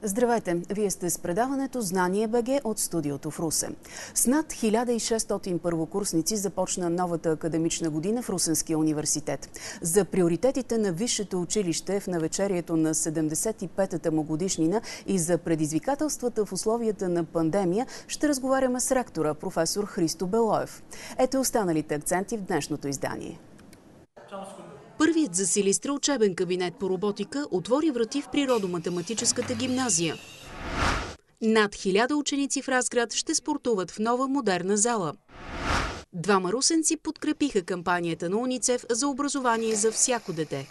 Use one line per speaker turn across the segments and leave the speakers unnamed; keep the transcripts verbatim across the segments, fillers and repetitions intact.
Здравейте! Вие сте с предаването Знание БГ от студиото в Русе. С над хиляда и шестстотин първокурсници започна новата академична година в Русенския университет. За приоритетите на висшето училище в навечерието на седемдесет и петата му годишнина и за предизвикателствата в условията на пандемия ще разговаряме с ректора, професор Христо Белоев. Ето останалите акценти в днешното издание. Първият за Силистра учебен кабинет по роботика отвори врати в природо-математическата гимназия. Над хиляда ученици в Разград ще спортуват в нова модерна зала. Двама русенци подкрепиха кампанията на УНИЦЕФ за образование за всяко дете.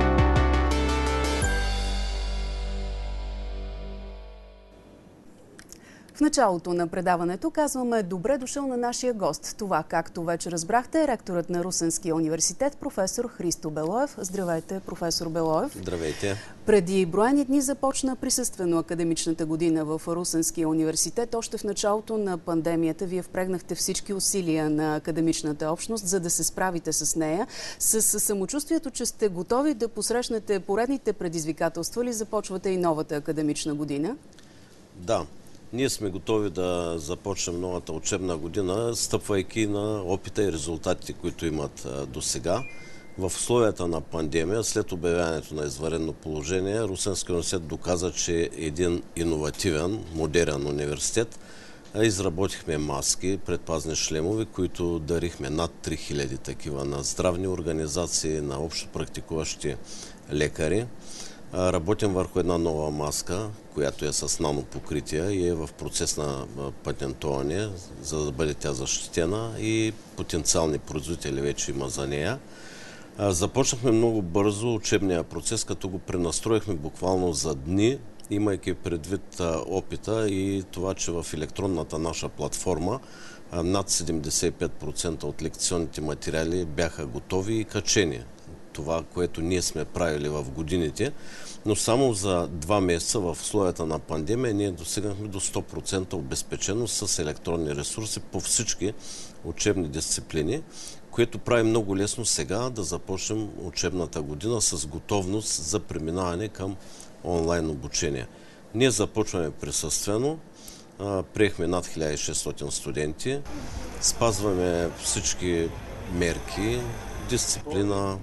В началото на предаването казваме добре дошъл на нашия гост. Това, както вече разбрахте, е ректорът на Русенския университет, професор Христо Белоев. Здравейте, професор Белоев.
Здравейте.
Преди броени дни започна присъствено академичната година в Русенския университет. Още в началото на пандемията вие впрегнахте всички усилия на академичната общност, за да се справите с нея. С самочувствието, че сте готови да посрещнете поредните предизвикателства ли започвате и новата академична година?
Да. Ние сме готови да започнем новата учебна година, стъпвайки на опита и резултатите, които имат до сега. В условията на пандемия, след обявяването на извънредно положение, Русенския университет доказа, че е един иновативен, модерен университет. Изработихме маски, предпазни шлемови, които дарихме над три хиляди такива на здравни организации, на общо практикуващи лекари. Работим върху една нова маска, която е с нанопокритие и е в процес на патентоване, за да бъде тя защитена и потенциални производители вече има за нея. Започнахме много бързо учебния процес, като го пренастроихме буквално за дни, имайки предвид опита и това, че в електронната наша платформа над седемдесет и пет процента от лекционните материали бяха готови и качени. Това, което ние сме правили в годините, но само за два месеца в условията на пандемия ние достигнахме до сто процента обезпеченост с електронни ресурси по всички учебни дисциплини, което прави много лесно сега да започнем учебната година с готовност за преминаване към онлайн обучение. Ние започваме присъствено, приехме над хиляда и шестстотин студенти, спазваме всички мерки, дисциплина,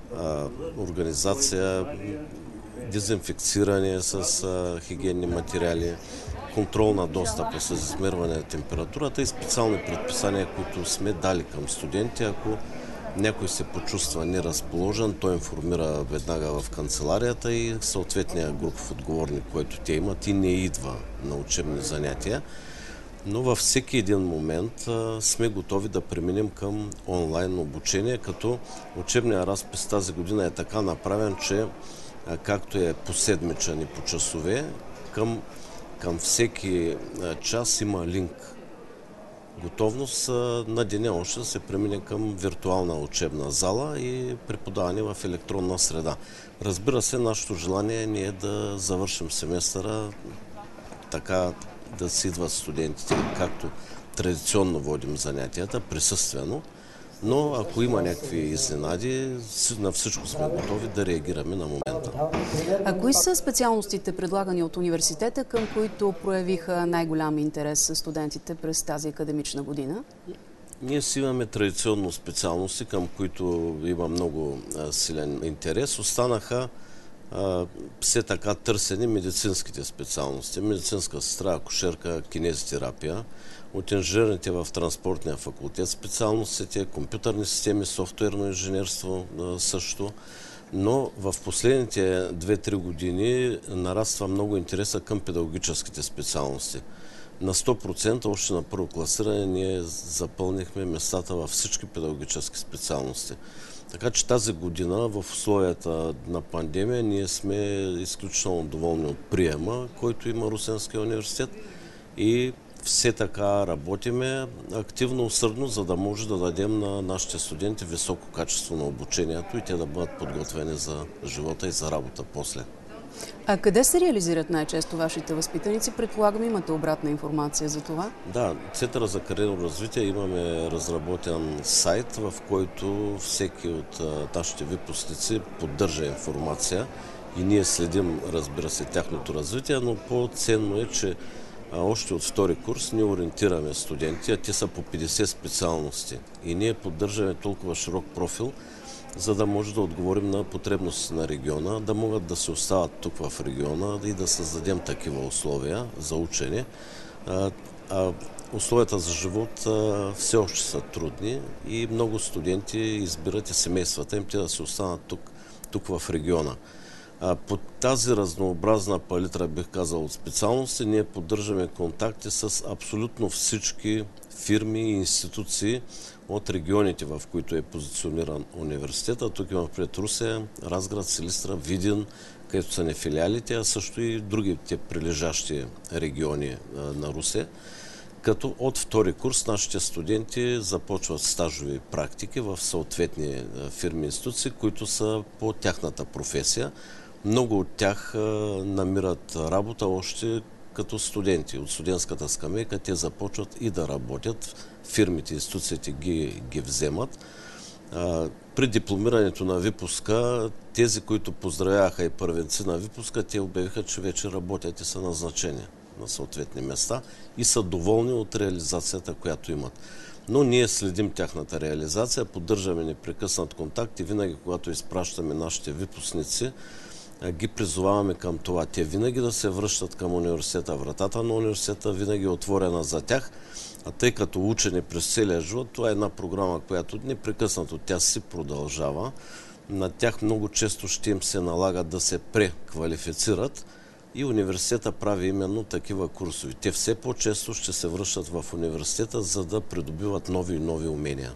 организация, дезинфекциране с хигиенни материали, контрол на достъпа с измерване на температурата и специални предписания, които сме дали към студенти. Ако някой се почувства неразположен, той информира веднага в канцеларията и съответния групов отговорник, който те имат и не идва на учебни занятия. Но във всеки един момент а, сме готови да преминем към онлайн обучение, като учебния разпис тази година е така направен, че а, както е по седмичен и по часове, към, към всеки а, час има линк. Готовност а, на деня още да се премине към виртуална учебна зала и преподаване в електронна среда. Разбира се, нашето желание не е да завършим семестъра така, да си идват студентите, както традиционно водим занятията, присъствено, но ако има някакви изненади, на всичко сме готови да реагираме на момента.
А кои са специалностите, предлагани от университета, към които проявиха най-голям интерес студентите през тази академична година?
Ние си имаме традиционно специалности, към които има много силен интерес. Останаха все така търсени медицинските специалности. Медицинска сестра, акушерка, кинезитерапия, от инженерните в транспортния факултет специалностите, компютърни системи, софтуерно инженерство също. Но в последните две-три години нараства много интереса към педагогическите специалности. На сто процента още на първо класиране ние запълнихме местата във всички педагогически специалности. Така че тази година в условията на пандемия ние сме изключително доволни от приема, който има Русенския университет и все така работиме активно, усърдно, за да може да дадем на нашите студенти високо качество на обучението и те да бъдат подготвени за живота и за работа после.
А къде се реализират най-често вашите възпитаници? Предполагам, имате обратна информация за това?
Да, Центъра за кариерно развитие имаме разработен сайт, в който всеки от нашите выпускници поддържа информация и ние следим, разбира се, тяхното развитие, но по-ценно е, че още от втори курс ние ориентираме студенти, а те са по петдесет специалности. И ние поддържаме толкова широк профил, за да може да отговорим на потребности на региона, да могат да се остават тук в региона и да създадем такива условия за учене. А, а условията за живот а, все още са трудни и много студенти избират и семействата им те да се останат тук, тук в региона. А, по тази разнообразна палитра, бих казал, от специалности, ние поддържаме контакти с абсолютно всички фирми и институции от регионите, в които е позициониран университета. Тук има пред Русе, Разград, Силистра, Видин, където са не филиалите, а също и другите прилежащи региони на Русе. Като от втори курс нашите студенти започват стажови практики в съответни фирми и институции, които са по тяхната професия. Много от тях намират работа още като студенти. От студентската скамейка те започват и да работят. Фирмите, институциите ги, ги вземат. А, при дипломирането на випуска, тези, които поздравяха и първенци на випуска, те обявиха, че вече работят и са назначени на съответни места и са доволни от реализацията, която имат. Но ние следим тяхната реализация, поддържаме непрекъснат контакт и винаги, когато изпращаме нашите випускници, ги призоваваме към това. Те винаги да се връщат към университета. Вратата на университета винаги е отворена за тях, а тъй като учене през целия живот, това е една програма, която непрекъснато тя си продължава. На тях много често ще им се налага да се преквалифицират и университета прави именно такива курсове. Те все по-често ще се връщат в университета, за да придобиват нови и нови умения.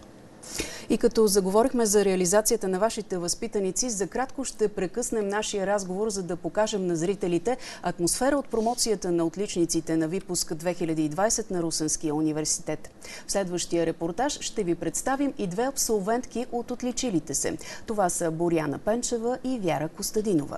И като заговорихме за реализацията на вашите възпитаници, за кратко ще прекъснем нашия разговор, за да покажем на зрителите атмосфера от промоцията на отличниците на випуск две хиляди и двадесет на Русенския университет. В следващия репортаж ще ви представим и две абсолвентки от отличилите се. Това са Боряна Пенчева и Вяра Костадинова.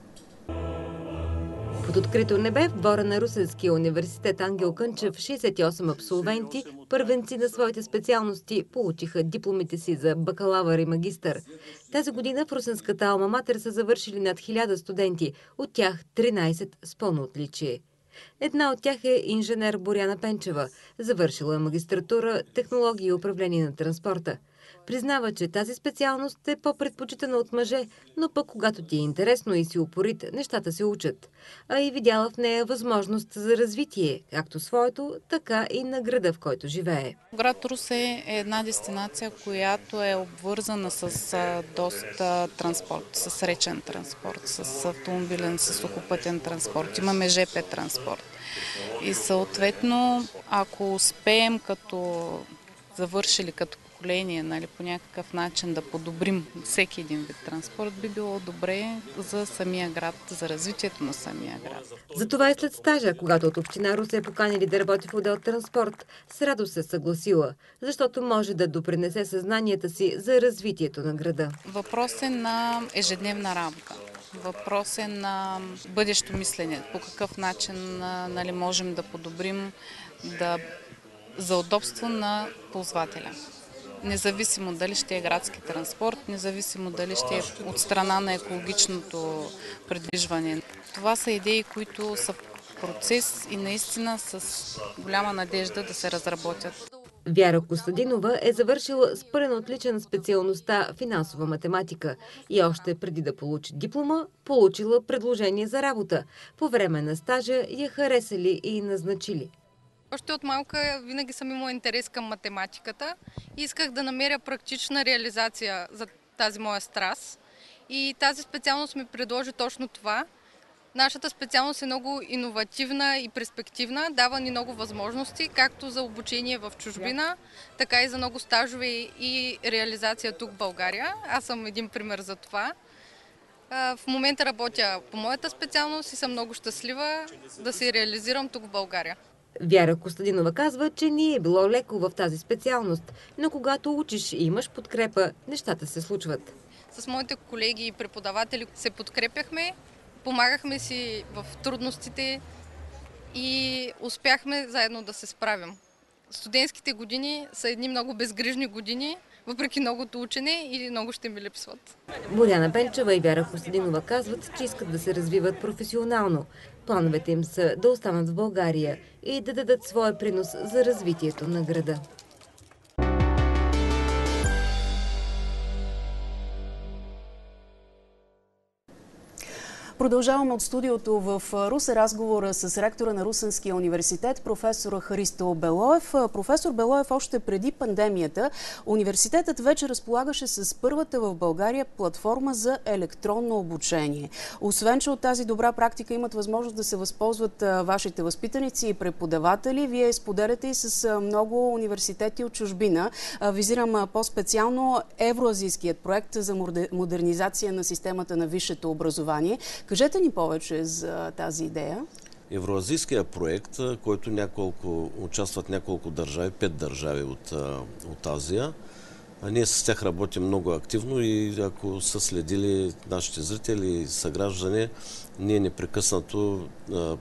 Под открито небе в двора на Русенския университет Ангел Кънчев шейсет и осем абсолвенти, първенци на своите специалности, получиха дипломите си за бакалавър и магистър. Тази година в Русенската алма матер са завършили над хиляда студенти, от тях тринадесет с пълно отличие. Една от тях е инженер Боряна Пенчева, завършила е магистратура технология и управление на транспорта. Признава, че тази специалност е по-предпочитана от мъже, но пък когато ти е интересно и си упорит, нещата се учат. А и видяла в нея възможност за развитие, както своето, така и на града, в който живее.
Град Русе е една дестинация, която е обвързана с а, доста транспорт, с речен транспорт, с автомобилен, с сухопътен транспорт. Имаме жп транспорт. И съответно, ако успеем като завършили като поколение, нали, по някакъв начин да подобрим всеки един вид транспорт, би било добре за самия град, за развитието на самия град.
Затова и след стажа, когато от община Русе е поканили да работи в отдел транспорт, с радост се съгласила, защото може да допринесе съзнанията си за развитието на града.
Въпрос е на ежедневна работа. Въпрос е на бъдещо мислене. По какъв начин, нали, можем да подобрим да, за удобство на ползвателя. Независимо дали ще е градски транспорт, независимо дали ще е от страна на екологичното придвижване. Това са идеи, които са процес и наистина с голяма надежда да се разработят.
Вяра Костадинова е завършила с пълен отличен специалността финансова математика и още преди да получи диплома, получила предложение за работа. По време на стажа я харесали и назначили.
Още от малка винаги съм имала интерес към математиката и исках да намеря практична реализация за тази моя страст. И тази специалност ми предложи точно това. Нашата специалност е много иновативна и перспективна, дава ни много възможности, както за обучение в чужбина, така и за много стажове и реализация тук в България. Аз съм един пример за това. В момента работя по моята специалност и съм много щастлива да се реализирам тук в България.
Вяра Костадинова казва, че не е било леко в тази специалност, но когато учиш и имаш подкрепа, нещата се случват.
С моите колеги и преподаватели се подкрепяхме, помагахме си в трудностите и успяхме заедно да се справим. Студентските години са едни много безгрижни години, въпреки многото учене и много ще ми липсват.
Боряна Пенчева и Вяра Костадинова казват, че искат да се развиват професионално. Плановете им са да останат в България и да дадат своя принос за развитието на града.
Продължаваме от студиото в Русе разговора с ректора на Русенския университет, професор Христо Белоев. Професор Белоев, още преди пандемията, университетът вече разполагаше с първата в България платформа за електронно обучение. Освен, че от тази добра практика имат възможност да се възползват вашите възпитаници и преподаватели, вие споделяте и с много университети от чужбина. Визирам по-специално евроазийският проект за модернизация на системата на висшето образование. Кажете ни повече за тази идея.
Евроазийския проект, който няколко, участват няколко държави, пет държави от, от Азия. А ние с тях работим много активно и ако са следили нашите зрители и съграждани, ние непрекъснато а,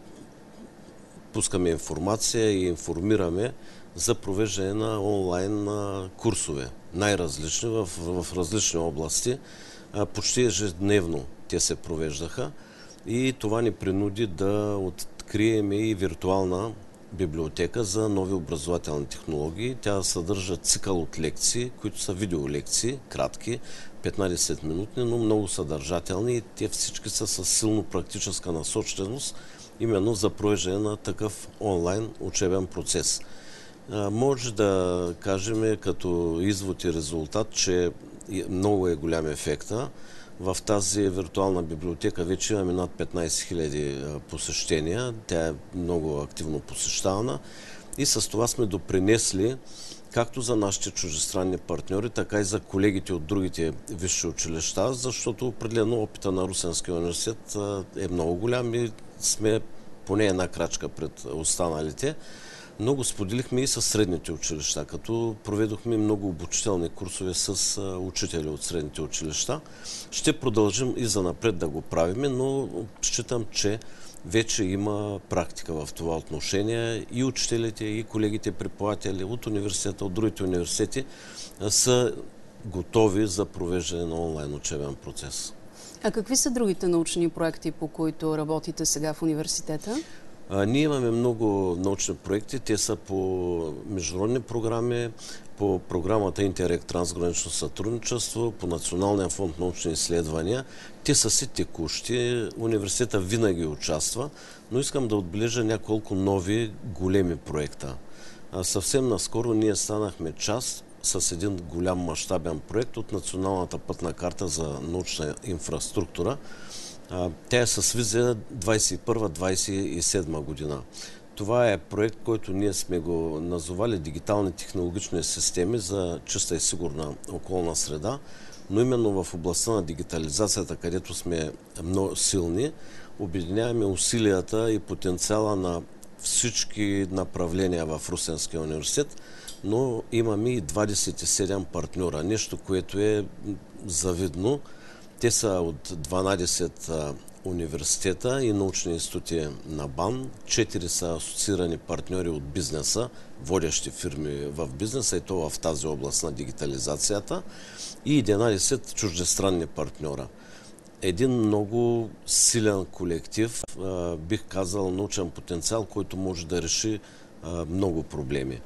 пускаме информация и информираме за провеждане на онлайн а, курсове. Най-различни в, в различни области. А, почти ежедневно те се провеждаха и това ни принуди да открием и виртуална библиотека за нови образователни технологии. Тя съдържа цикъл от лекции, които са видеолекции, кратки, петнайсет минутни, но много съдържателни и те всички са с силно практическа насоченост, именно за провеждане на такъв онлайн учебен процес. Може да кажем като извод и резултат, че много е голям ефекта. В тази виртуална библиотека вече имаме над петнайсет хиляди посещения. Тя е много активно посещавана и с това сме допринесли както за нашите чуждестранни партньори, така и за колегите от другите висши училища, защото определено опита на Русенския университет е много голям и сме поне една крачка пред останалите. Много споделихме и с средните училища, като проведохме много обучителни курсове с учители от средните училища. Ще продължим и занапред да го правим, но считам, че вече има практика в това отношение. И учителите, и колегите преподаватели от университета, от другите университети са готови за провеждане на онлайн учебен процес.
А какви са другите научни проекти, по които работите сега в университета?
А, ние имаме много научни проекти. Те са по международни програми, по програмата Интерек трансгранично сътрудничество, по Националния фонд научни изследвания. Те са си текущи. Университета винаги участва, но искам да отбележа няколко нови големи проекта. А, съвсем наскоро ние станахме част с един голям мащабен проект от Националната пътна карта за научна инфраструктура. Тя е с визия двайсет и първа двайсет и седма година. Това е проект, който ние сме го назовали дигитални технологични системи за чиста и сигурна околна среда, но именно в областта на дигитализацията, където сме много силни, обединяваме усилията и потенциала на всички направления в Русенския университет, но имаме и двайсет и седем партньора, нещо, което е завидно. Те са от дванайсет университета и научни институти на БАН, четири са асоциирани партньори от бизнеса, водещи фирми в бизнеса и то в тази област на дигитализацията и единайсет чуждестранни партньора. Един много силен колектив, бих казал научен потенциал, който може да реши много проблеми.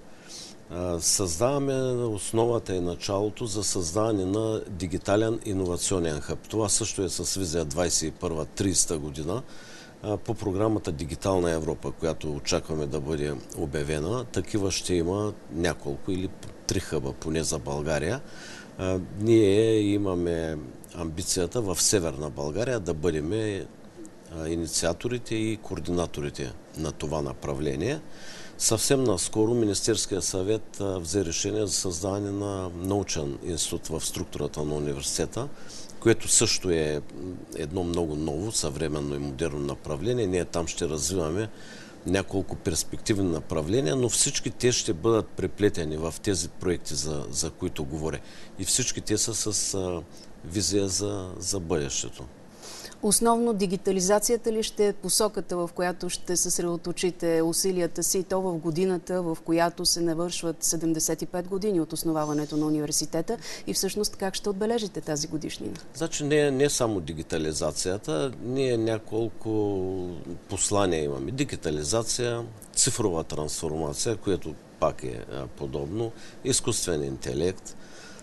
Създаваме основата и началото за създаване на дигитален иновационен хъб. Това също е с визия двайсет и първа трийсета година по програмата Дигитална Европа, която очакваме да бъде обявена. Такива ще има няколко или три хъба, поне за България. Ние имаме амбицията в Северна България да бъдем инициаторите и координаторите на това направление. Съвсем наскоро Министерския съвет взе решение за създаване на научен институт в структурата на университета, което също е едно много ново, съвременно и модерно направление. Ние там ще развиваме няколко перспективни направления, но всички те ще бъдат преплетени в тези проекти, за, за които говоря. И всички те са с а, визия за, за бъдещето.
Основно дигитализацията ли ще е посоката, в която ще съсредоточите усилията си, то в годината, в която се навършват седемдесет и пет години от основаването на университета, и всъщност как ще отбележите тази годишнина?
Значи не, не само дигитализацията, ние няколко послания имаме. Дигитализация, цифрова трансформация, което пак е подобно, изкуствен интелект.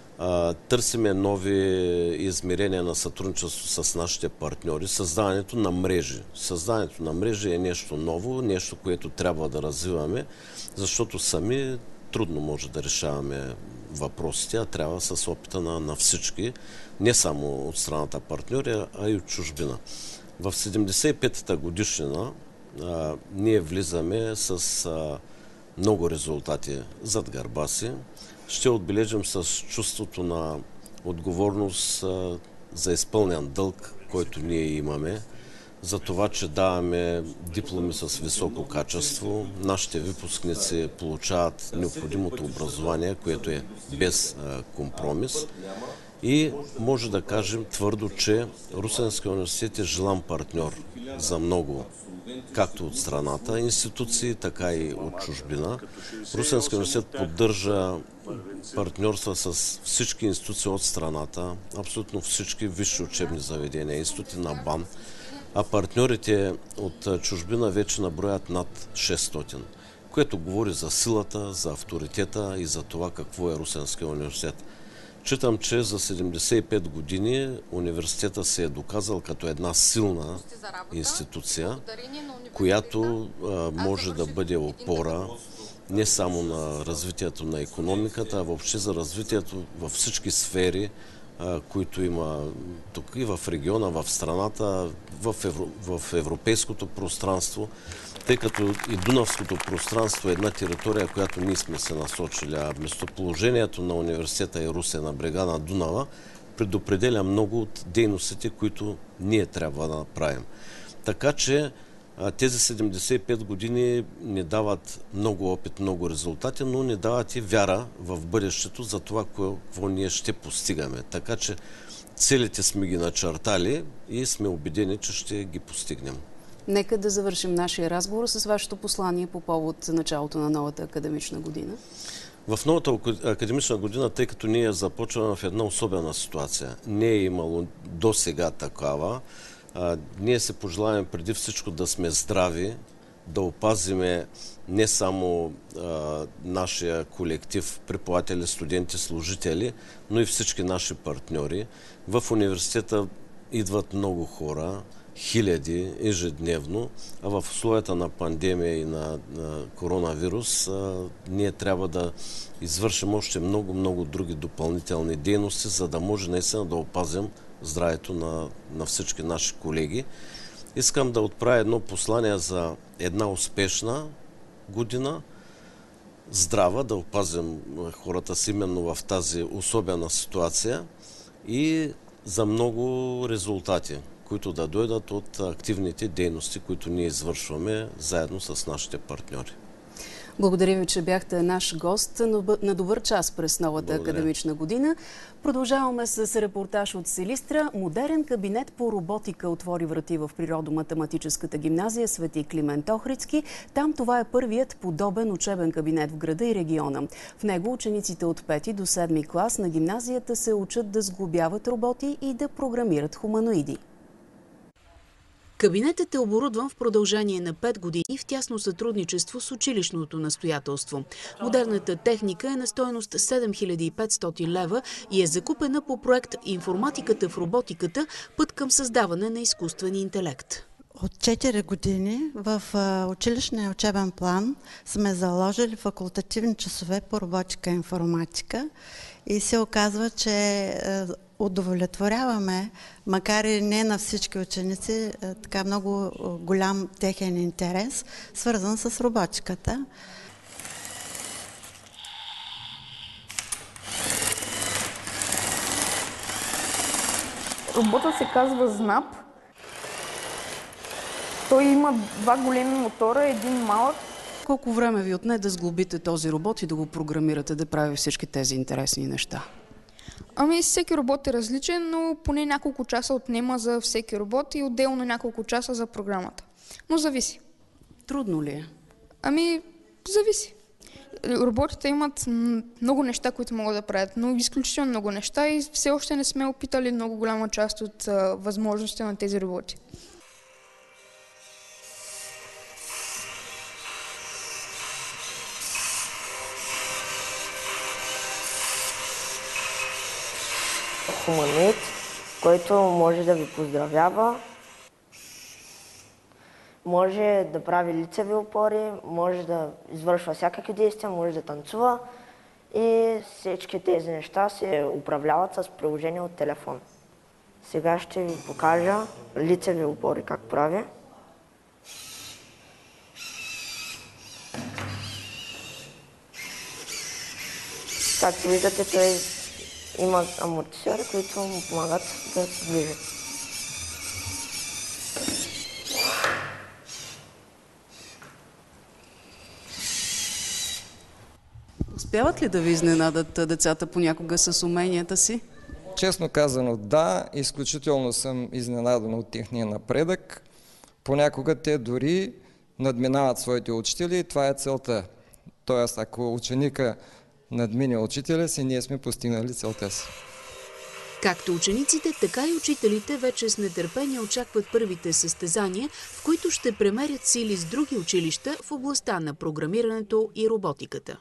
Търсиме нови измерения на сътрудничество с нашите партньори, създаването на мрежи. Създаването на мрежи е нещо ново, нещо, което трябва да развиваме, защото сами трудно може да решаваме въпросите, а трябва с опита на, на всички, не само от страната партньори, а и от чужбина. В седемдесет и петата годишнина а, ние влизаме с а, много резултати зад гърба си. Ще отбележим с чувството на отговорност а, за изпълнен дълг, който ние имаме, за това, че даваме дипломи с високо качество. Нашите выпускници получават необходимото образование, което е без а, компромис. И може да кажем твърдо, че Русенския университет е желан партньор за много, както от страната институции, така и от чужбина. Русенския университет поддържа партньорства с всички институции от страната, абсолютно всички висши учебни заведения, институти на БАН, а партньорите от чужбина вече наброят над шестстотин, което говори за силата, за авторитета и за това какво е Русенския университет. Читам, че за седемдесет и пет години университета се е доказал като една силна институция, която а, може да бъде опора не само на развитието на икономиката, а въобще за развитието във всички сфери, а, които има тук и в региона, в страната, в, евро, в европейското пространство, тъй като и Дунавското пространство е една територия, която ние сме се насочили, а местоположението на университета и Русе на брега на Дунава предопределя много от дейностите, които ние трябва да направим. Така че тези седемдесет и пет години ни дават много опит, много резултати, но ни дават и вяра в бъдещето за това, какво ние ще постигаме. Така че целите сме ги начертали и сме убедени, че ще ги постигнем.
Нека да завършим нашия разговор с вашето послание по повод началото на новата академична година.
В новата академична година, тъй като ние започваме в една особена ситуация, не е имало до сега такава, а, ние се пожелаваме преди всичко да сме здрави, да опазиме не само а, нашия колектив, преподаватели, студенти, служители, но и всички наши партньори. В университета идват много хора, хиляди ежедневно, а в условията на пандемия и на, на коронавирус а, ние трябва да извършим още много-много други допълнителни дейности, за да може наистина да опазим здравето на, на всички наши колеги. Искам да отправя едно послание за една успешна година, здрава, да опазим хората си именно в тази особена ситуация и за много резултати, които да дойдат от активните дейности, които ние извършваме заедно с нашите партньори.
Благодаря ви, че бяхте наш гост на добър час през новата Благодаря. академична година. Продължаваме с репортаж от Силистра. Модерен кабинет по роботика отвори врати в Природо-математическата гимназия Свети Климент Охридски. Там това е първият подобен учебен кабинет в града и региона. В него учениците от пети до седми клас на гимназията се учат да сглобяват роботи и да програмират хуманоиди. Кабинетът е оборудван в продължение на пет години в тясно сътрудничество с училищното настоятелство. Модерната техника е на стойност седем хиляди и петстотин лева и е закупена по проект «Информатиката в роботиката. Път към създаване на изкуствен интелект».
От четири години в училищния учебен план сме заложили факултативни часове по роботика и информатика и се оказва, че удовлетворяваме, макар и не на всички ученици, така много голям техен интерес, свързан с роботиката.
Роботът се казва ЗНАП. Той има два големи мотора, един малък.
Колко време ви отне да сглобите този робот и да го програмирате да прави всички тези интересни неща?
Ами всеки робот е различен, но поне няколко часа отнема за всеки робот и отделно няколко часа за програмата. Но зависи.
Трудно ли е?
Ами, зависи. Роботите имат много неща, които могат да правят, но изключително много неща и все още не сме опитали много голяма част от а, възможностите на тези роботи.
Хуманоид, който може да ви поздравява, може да прави лицеви опори, може да извършва всякакви действия, може да танцува и всички тези неща се управляват с приложение от телефон. Сега ще ви покажа лицеви опори как прави. Както виждате, той има амортисьори, които му помагат да се движи.
Успяват ли да ви изненадат децата понякога с уменията си?
Честно казано, да. Изключително съм изненадан от техния напредък. Понякога те дори надминават своите учители и това е целта. Тоест, ако ученика надмине учителя си, ние сме постигнали целта си.
Както учениците, така и учителите вече с нетърпение очакват първите състезания, в които ще премерят сили с други училища в областта на програмирането и роботиката.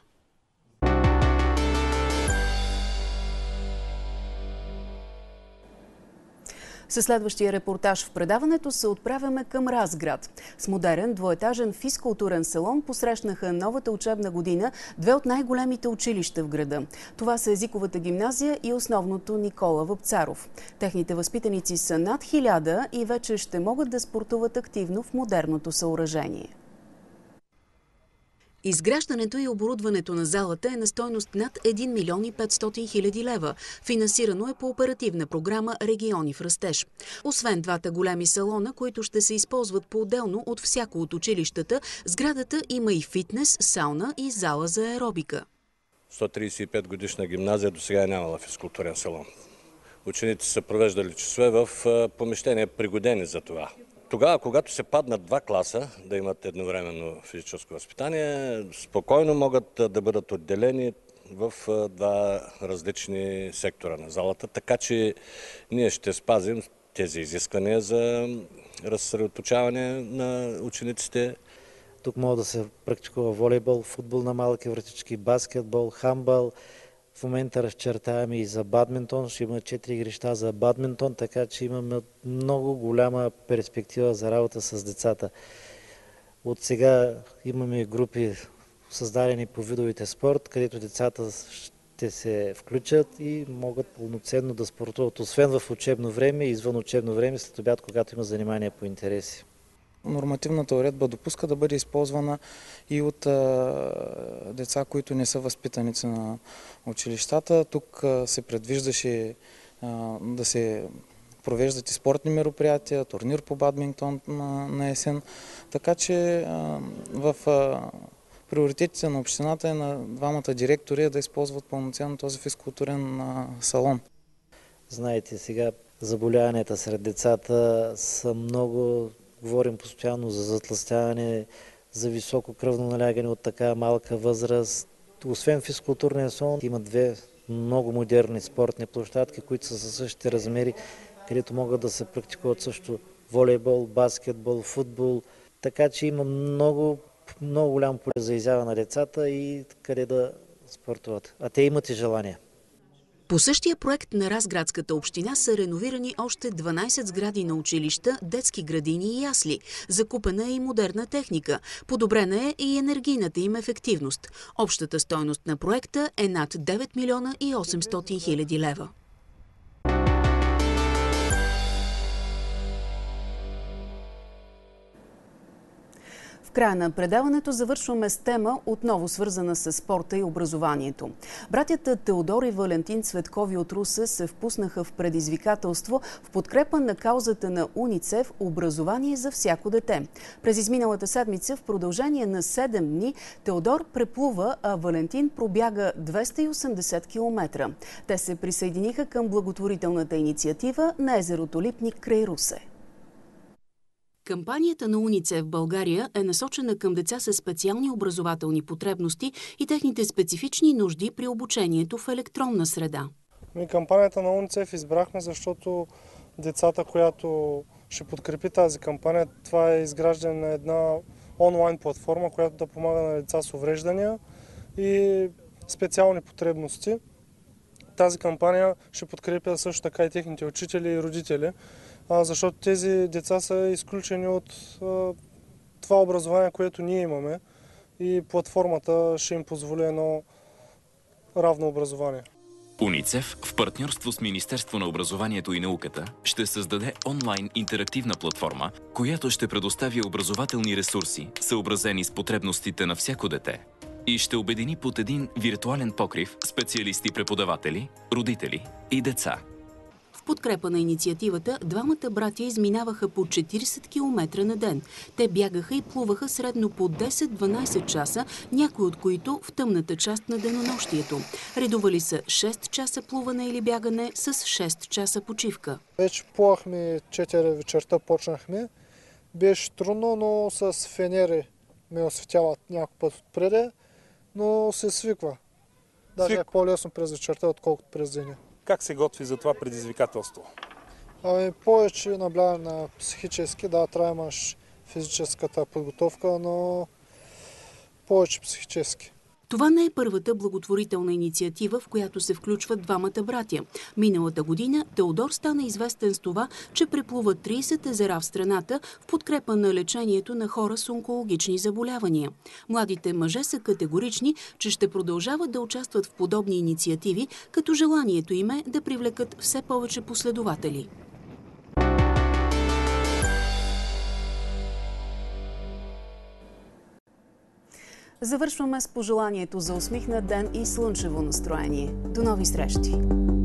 Със следващия репортаж в предаването се отправяме към Разград. С модерен двоетажен физкултурен салон посрещнаха новата учебна година две от най-големите училища в града. Това са езиковата гимназия и основното Никола Вапцаров. Техните възпитаници са над хиляда и вече ще могат да спортуват активно в модерното съоръжение. Изграждането и оборудването на залата е на стойност над един милион и петстотин хиляди лева. Финансирано е по оперативна програма «Региони в растеж». Освен двата големи салона, които ще се използват по-отделно от всяко от училищата, сградата има и фитнес, сауна и зала за аеробика.
сто тридесет и пет годишна гимназия до сега е нямала физкултурен салон. Ученици са провеждали часове в помещения, пригодени за това. Тогава, когато се паднат два класа, да имат едновременно физическо възпитание, спокойно могат да бъдат отделени в два различни сектора на залата, така че ние ще спазим тези изисквания за разсредоточаване на учениците.
Тук може да се практикува волейбол, футбол на малки вратички, баскетбол, хандбал. В момента разчертаваме и за бадминтон. Ще има четири игрища за бадминтон, така че имаме много голяма перспектива за работа с децата. От сега имаме групи създадени по видовите спорт, където децата ще се включат и могат пълноценно да спортуват, освен в учебно време и извън учебно време, след обяд, когато има занимания по интереси.
Нормативната уредба допуска да бъде използвана и от а, деца, които не са възпитаници на училищата. Тук а, се предвиждаше а, да се провеждат и спортни мероприятия, турнир по бадминтон на, на есен. Така че а, в а, приоритетите на общината и на двамата директори е да използват пълноценно този физкултурен а, салон.
Знаете, сега заболяванията сред децата са много. Говорим постоянно за затлъстяване, за високо кръвно налягане от така малка възраст. Освен физкултурния салон, има две много модерни спортни площадки, които са със същите размери, където могат да се практикуват също волейбол, баскетбол, футбол. Така че има много, много голям поле за изява на децата и къде да спортуват. А те имат и желание.
По същия проект на Разградската община са реновирани още дванайсет сгради на училища, детски градини и ясли. Закупена е и модерна техника. Подобрена е и енергийната им ефективност. Общата стойност на проекта е над девет милиона и осемстотин хиляди лева. В края на предаването завършваме с тема, отново свързана с спорта и образованието. Братята Теодор и Валентин Цветкови от Русе се впуснаха в предизвикателство в подкрепа на каузата на УНИЦЕФ «Образование за всяко дете». През изминалата седмица в продължение на седем дни Теодор преплува, а Валентин пробяга двеста и осемдесет километра. Те се присъединиха към благотворителната инициатива на езерото Липник край Русе. Кампанията на УНИЦЕФ в България е насочена към деца с специални образователни потребности и техните специфични нужди при обучението в електронна среда.
Ми кампанията на УНИЦЕФ избрахме, защото децата, която ще подкрепи тази кампания, това е изграждане на една онлайн платформа, която да помага на деца с увреждания и специални потребности. Тази кампания ще подкрепя също така и техните учители и родители, защото тези деца са изключени от това образование, което ние имаме, и платформата ще им позволи едно равно образование.
УНИЦЕФ в партньорство с Министерство на образованието и науката ще създаде онлайн интерактивна платформа, която ще предостави образователни ресурси, съобразени с потребностите на всяко дете, и ще обедини под един виртуален покрив специалисти-преподаватели, родители и деца.
В подкрепа на инициативата, двамата братя изминаваха по четирийсет километра на ден. Те бягаха и плуваха средно по десет-дванайсет часа, някои от които в тъмната част на денонощието. Редували са шест часа плуване или бягане с шест часа почивка.
Вече плувахме четири вечерта, почнахме. Беше трудно, но с фенери ме осветяват някой път отпреди, но се свиква. Даже Свик... е по-лесно през вечерта, отколкото през деня.
Как се готви за това предизвикателство?
Ами, повече наблягане на психически, да, трябва да имаш физическата подготовка, но повече психически.
Това не е първата благотворителна инициатива, в която се включват двамата братя. Миналата година Теодор стана известен с това, че преплува трийсет езера в страната в подкрепа на лечението на хора с онкологични заболявания. Младите мъже са категорични, че ще продължават да участват в подобни инициативи, като желанието им е да привлекат все повече последователи. Завършваме с пожеланието за усмихнат ден и слънчево настроение. До нови срещи!